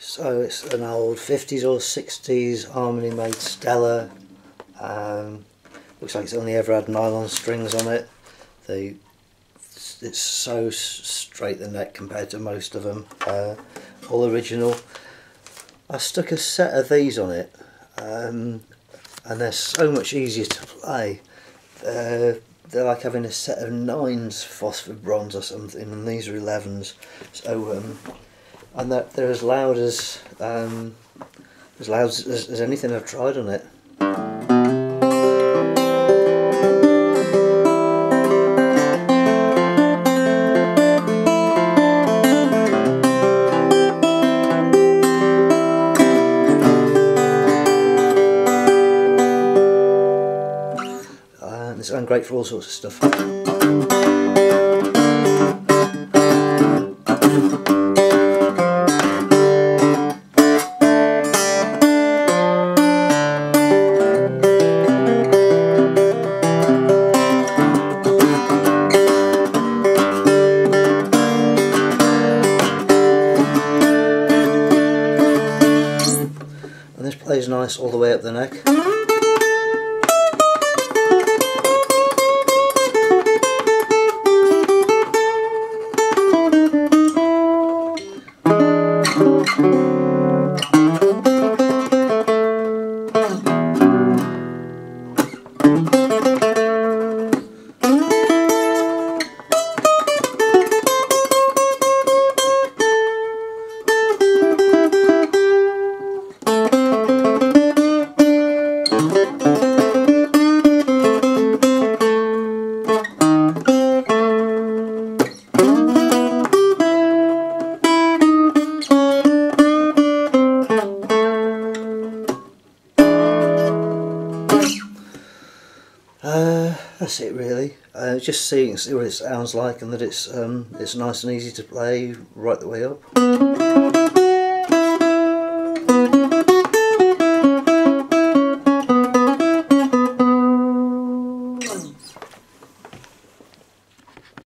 So it's an old 50s or 60s Harmony made Stella. Looks like it's only ever had nylon strings on it. It's so straight the neck compared to most of them. All original. I stuck a set of these on it, and they're so much easier to play. They're like having a set of 9s phosphor bronze or something, and these are 11s. So and they're as loud as anything I've tried on it. It's great for all sorts of stuff. And this plays nice all the way up the neck. That's it really. Just see what it sounds like, and that it's nice and easy to play right the way up.